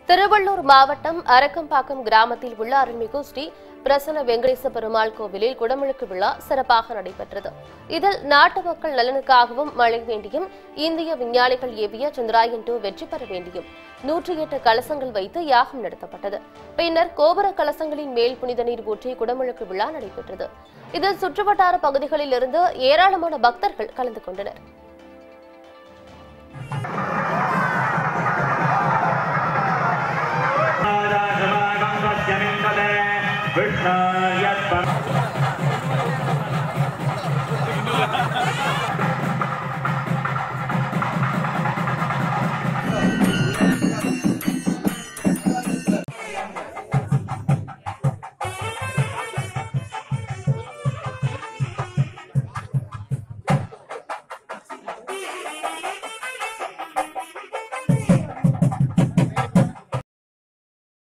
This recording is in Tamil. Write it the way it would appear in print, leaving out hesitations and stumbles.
திருவள்ளூர் மாவட்டம் அரக்கம்பாக்கம் கிராமத்தில் உள்ள அருள்மிகு ஸ்ரீ பிரசன்ன வெங்கடேச பெருமாள் கோவிலில் குடமுழுக்கு விழா சிறப்பாக நடைபெற்றது. இதில் நாட்டு மக்கள் நலனுக்காகவும் மழை வேண்டியும் இந்திய விஞ்ஞானிகள் ஏவிய சந்திராயன்-2 வெற்றி பெற வேண்டியும் 108 கலசங்கள் வைத்து யாகம் நடத்தப்பட்டது. பின்னர் கோபுர கலசங்களின் மேல் புனித நீர் ஊற்றி குடமுழுக்கு விழா நடைபெற்றது. இதில் சுற்றுவட்டார பகுதிகளில் இருந்து ஏராளமான பக்தர்கள் கலந்து கொண்டனர். Krishna